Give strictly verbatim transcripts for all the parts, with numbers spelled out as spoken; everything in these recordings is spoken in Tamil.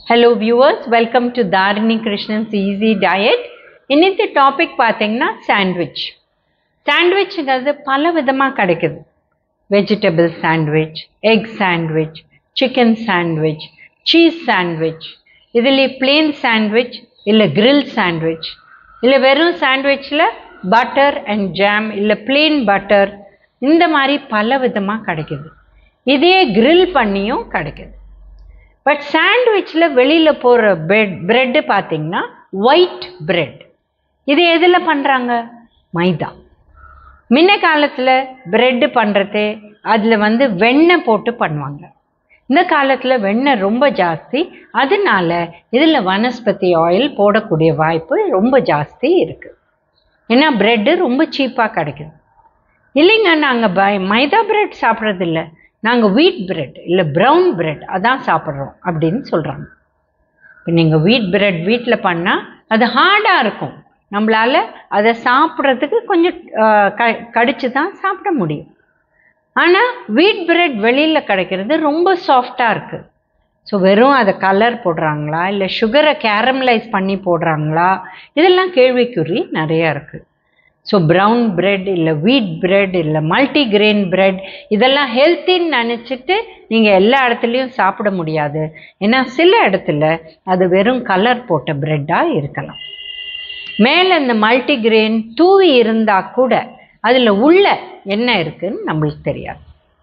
Hello viewers, welcome to Dharini Krishnan's Easy Diet. இன்னைக்கு டாபிக் பார்த்தீங்கன்னா சாண்ட்விச். சாண்ட்விச்ங்கிறது பல விதமாக கிடைக்குது. Vegetable sandwich, egg sandwich, chicken sandwich, cheese sandwich, இதில் பிளெயின் சாண்ட்விச் இல்லை கிரில் சாண்ட்விச், இல்லை வெறும் சாண்ட்விச்சில் பட்டர் அண்ட் ஜாம் இல்லை பிளெயின் பட்டர், இந்த மாதிரி பல விதமாக கிடைக்குது. இதே கிரில் பண்ணியும் கிடைக்குது. பட் சாண்ட்விச்சில் வெளியில் போகிற பிரெட் ப்ரெட்டு பார்த்திங்கன்னா ஒயிட் பிரெட். இது எதில் பண்ணுறாங்க? மைதா. முன்ன காலத்தில் ப்ரெட்டு பண்ணுறது அதில் வந்து வெண்ணெய் போட்டு பண்ணுவாங்க. இந்த காலத்தில் வெண்ணெய் ரொம்ப ஜாஸ்தி, அதனால இதில் வனஸ்பதி ஆயில் போடக்கூடிய வாய்ப்பு ரொம்ப ஜாஸ்தி இருக்குது. ஏன்னா ப்ரெட்டு ரொம்ப சீப்பாக கிடைக்குது. இல்லைங்க, நாங்கள் ப மைதா பிரெட் சாப்பிட்றதில்ல, நாங்கள் வீட் பிரெட் இல்லை ப்ரௌன் பிரெட் அதான் சாப்பிட்றோம் அப்படின்னு சொல்கிறாங்க. இப்போ நீங்கள் வீட் பிரெட் வீட்டில் பண்ணால் அது ஹார்டாக இருக்கும், நம்மளால் அதை சாப்பிட்றதுக்கு கொஞ்சம் க கடிச்சு தான் சாப்பிட முடியும். ஆனால் வீட் பிரெட் வெளியில் கிடைக்கிறது ரொம்ப சாஃப்டாக இருக்குது. ஸோ வெறும் அதை கலர் போடுறாங்களா இல்லை சுகரை கேரமலைஸ் பண்ணி போடுறாங்களா, இதெல்லாம் கேள்விக்குறி நிறையா இருக்குது. ஸோ ப்ரௌன் பிரெட் இல்லை வீட் பிரெட் இல்லை மல்டிகிரெயின் பிரெட் இதெல்லாம் ஹெல்த்தின்னு நினச்சிட்டு நீங்கள் எல்லா இடத்துலையும் சாப்பிட முடியாது. ஏன்னா சில இடத்துல அது வெறும் கலர் போட்ட பிரெட்டாக இருக்கலாம். மேலே இந்த மல்டிகிரெயின் தூவி இருந்தால் கூட அதில் உள்ள என்ன இருக்குதுன்னு நம்மளுக்கு தெரியாது.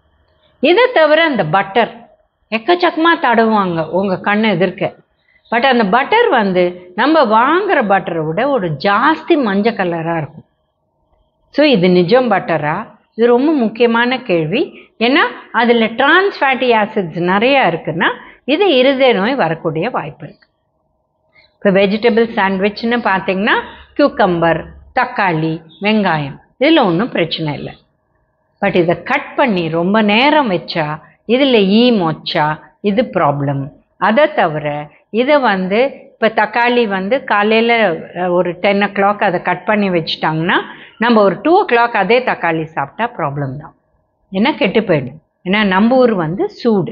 இதை தவிர அந்த பட்டர் எக்கச்சக்கமாக தடவுவாங்க உங்கள் கண்ணை எதிர்க்க. பட் அந்த பட்டர் வந்து நம்ம வாங்குகிற பட்டரை விட ஒரு ஜாஸ்தி மஞ்சள் கலராக இருக்கும். ஸோ இது நிஜம் பட்டரா? இது ரொம்ப முக்கியமான கேள்வி. ஏன்னா அதில் ட்ரான்ஸ் ஃபேட்டி ஆசிட்ஸ் நிறையா இருக்குன்னா இது இருதய நோய் வரக்கூடிய வாய்ப்பு இருக்குது. இப்போ வெஜிடபிள் சாண்ட்விச்னு பார்த்திங்கன்னா கியூக்கம்பர், தக்காளி, வெங்காயம், இதில் ஒன்றும் பிரச்சனை இல்லை. பட் இதை கட் பண்ணி ரொம்ப நேரம் வச்சா இதில் ஈ மொச்சா இது ப்ராப்ளம். அதை தவிர இதை வந்து இப்போ தக்காளி வந்து காலையில் ஒரு டென் ஓ கிளாக் அதை கட் பண்ணி வச்சுட்டாங்கன்னா நம்ம ஒரு டூ ஓ கிளாக் அதே தக்காளி சாப்பிட்டா ப்ராப்ளம் தான். ஏன்னா கெட்டு போயிடும். ஏன்னா நம்ம ஊர் வந்து சூடு,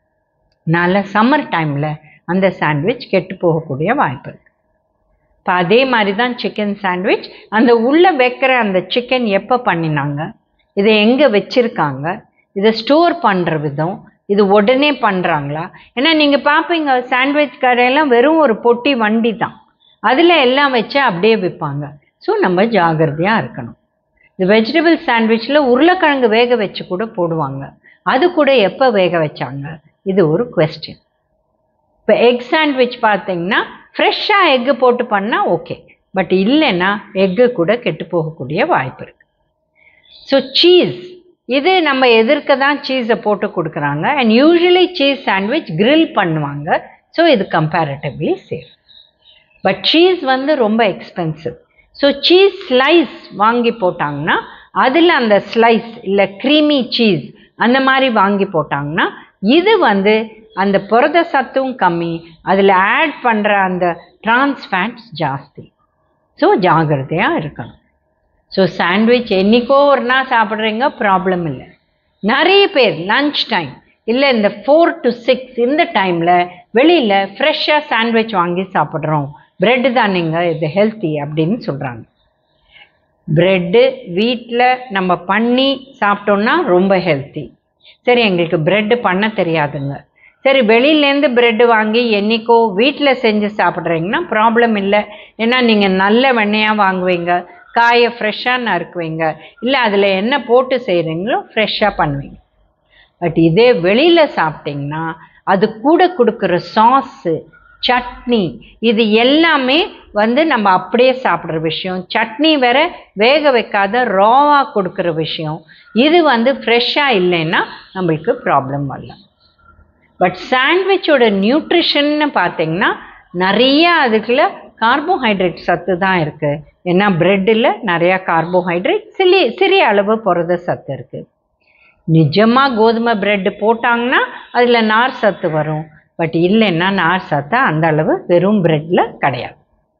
நல்ல சம்மர் டைமில் அந்த சாண்ட்விச் கெட்டு போகக்கூடிய வாய்ப்பு இருக்குது. இப்போ அதே மாதிரி தான் சிக்கன் சாண்ட்விச். அந்த உள்ளே வைக்கிற அந்த சிக்கன் எப்போ பண்ணினாங்க, இதை எங்கே வச்சுருக்காங்க, இதை ஸ்டோர் பண்ணுற விதம், இது உடனே பண்ணுறாங்களா? ஏன்னா நீங்கள் பார்ப்பீங்க சாண்ட்விச் கடையெல்லாம் வெறும் ஒரு பொட்டி வண்டி தான், அதில் எல்லாம் வச்சு அப்படியே விற்பாங்க. ஸோ நம்ம ஜாகிரதையாக இருக்கணும். இந்த வெஜிடபிள் சாண்ட்விச்சில் உருளைக்கிழங்கு வேக வச்சு கூட போடுவாங்க, அது கூட எப்போ வேக வச்சாங்க, இது ஒரு கொஸ்டின். இப்போ எக் சாண்ட்விச் பார்த்திங்கன்னா ஃப்ரெஷ்ஷாக எக்கு போட்டு பண்ணால் ஓகே, பட் இல்லைன்னா எக்கு கூட கெட்டு போகக்கூடிய வாய்ப்பு இருக்குது. ஸோ சீஸ், இது நம்ம எதிர்க்க தான் சீஸை போட்டு கொடுக்குறாங்க. And usually cheese sandwich grill பண்ணுவாங்க. ஸோ இது கம்பேரிட்டிவ்லி சேஃப். பட் சீஸ் வந்து ரொம்ப எக்ஸ்பென்சிவ். ஸோ சீஸ் ஸ்லைஸ் வாங்கி போட்டாங்கன்னா அதில் அந்த ஸ்லைஸ் இல்லை க்ரீமி சீஸ் அந்த மாதிரி வாங்கி போட்டாங்கன்னா இது வந்து அந்த புரத சத்தும் கம்மி, அதில் ஆட் பண்ணுற அந்த ட்ரான்ஸ் ஃபேட்ஸ் ஜாஸ்தி. ஸோ ஜாகிரதையாக இருக்கணும். ஸோ சாண்ட்விச் என்றைக்கோ ஒரு நாள் சாப்பிட்றீங்க, ப்ராப்ளம் இல்லை. நிறைய பேர் லன்ச் டைம் இல்லை இந்த ஃபோர் டு சிக்ஸ் இந்த டைமில் வெளியில் ஃப்ரெஷ்ஷாக சாண்ட்விச் வாங்கி சாப்பிட்றோம், ப்ரெட்டு தானேங்க இது ஹெல்த்தி அப்படின்னு சொல்கிறாங்க. ப்ரெட்டு வீட்டில் நம்ம பண்ணி சாப்பிட்டோன்னா ரொம்ப ஹெல்த்தி. சரி, எங்களுக்கு ப்ரெட்டு பண்ண தெரியாதுங்க, சரி வெளியிலேருந்து ப்ரெட்டு வாங்கி என்றைக்கோ வீட்டில் செஞ்சு சாப்பிட்றீங்கன்னா ப்ராப்ளம் இல்லை. ஏன்னா நீங்கள் நல்ல வெண்ணெயாக வாங்குவீங்க, காயை ஃப்ரெஷ்ஷாக நறுக்குவீங்க, இல்லை அதில் என்ன போட்டு செய்கிறீங்களோ ஃப்ரெஷ்ஷாக பண்ணுவீங்க. பட் இதே வெளியில் சாப்பிட்டிங்கன்னா அது கூட கொடுக்குற சாஸு, சட்னி, இது எல்லாமே வந்து நம்ம அப்படியே சாப்பிட்ற விஷயம். சட்னி வேற வேக வைக்காத ராவாக கொடுக்குற விஷயம். இது வந்து ஃப்ரெஷ்ஷாக இல்லைன்னா நம்மளுக்கு ப்ராப்ளம் வரலாம். பட் சாண்ட்விச்சோட நியூட்ரிஷன்னு பார்த்திங்கன்னா நிறையா அதுக்குள்ள கார்போஹைட்ரேட் சத்து தான் இருக்குது. ஏன்னா ப்ரெட்டில் நிறையா கார்போஹைட்ரேட், சிறிய சிறிய அளவு புரத சத்து இருக்குது. நிஜமாக கோதுமை ப்ரெட்டு போட்டாங்கன்னா அதில் நார் சத்து வரும். பட் இல்லைன்னா நார் சத்து அந்த அளவு வெறும் ப்ரெட்டில் கிடையாது.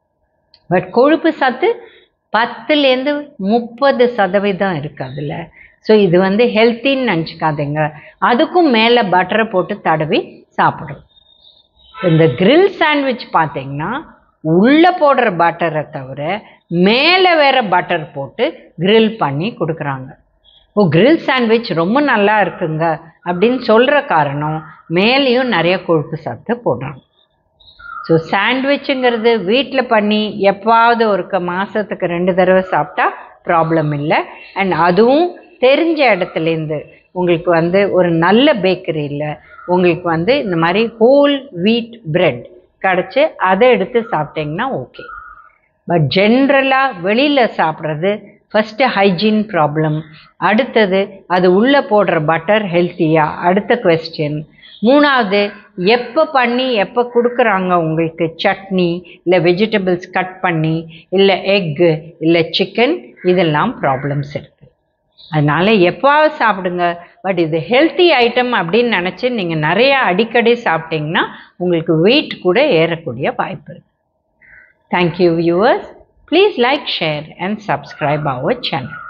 பட் கொழுப்பு சத்து பத்துலேருந்து முப்பது சதவீதம் இருக்குது அதில். ஸோ இது வந்து ஹெல்த்தின்னு நினச்சிக்காதீங்க. அதுக்கும் மேலே பட்டரை போட்டு தடவி சாப்பிடும். இந்த grill சாண்ட்விச் பார்த்தீங்கன்னா உள்ளே போடுற பட்டரை தவிர மேலே வேறு பட்டர் போட்டு grill பண்ணி கொடுக்குறாங்க. ஓ grill சாண்ட்விச் ரொம்ப நல்லா இருக்குங்க அப்படின்னு சொல்கிற காரணம் மேலேயும் நிறைய கொழுப்பு சத்து போடுறாங்க. ஸோ சாண்ட்விச்சுங்கிறது வீட்டில் பண்ணி எப்பாவது ஒருக்க மாதத்துக்கு ரெண்டு தடவை சாப்பிட்டா ப்ராப்ளம் இல்லை. அண்ட் அதுவும் தெரிஞ்ச இடத்துலேருந்து உங்களுக்கு வந்து ஒரு நல்ல பேக்கரியில் உங்களுக்கு வந்து இந்த மாதிரி ஹோல் வீட் பிரெட் கிடச்சி அதை எடுத்து சாப்பிட்டிங்கன்னா ஓகே. பட் ஜென்ரலாக வெளியில் சாப்பிட்றது ஃபஸ்ட்டு ஹைஜீன் ப்ராப்ளம், அடுத்தது அது உள்ளே போடுற பட்டர் ஹெல்த்தியா, அடுத்த கொஸ்டின். மூணாவது எப்போ பண்ணி எப்போ கொடுக்குறாங்க உங்களுக்கு சட்னி இல்லை வெஜிடபிள்ஸ் கட் பண்ணி இல்லை எக்கு இல்லை சிக்கன், இதெல்லாம் ப்ராப்ளம்ஸ் இருக்குது. அதனால் எப்போவாவது சாப்பிடுங்க. பட் இது ஹெல்த்தி ஐட்டம் அப்படின்னு நினச்சி நீங்கள் நிறையா அடிக்கடி சாப்பிட்டிங்கன்னா உங்களுக்கு வெயிட் கூட ஏறக்கூடிய வாய்ப்பு இருக்குது. Thank you viewers. Please like, share and subscribe our channel.